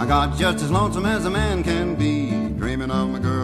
got just as lonesome as a man can be, dreaming of my girl.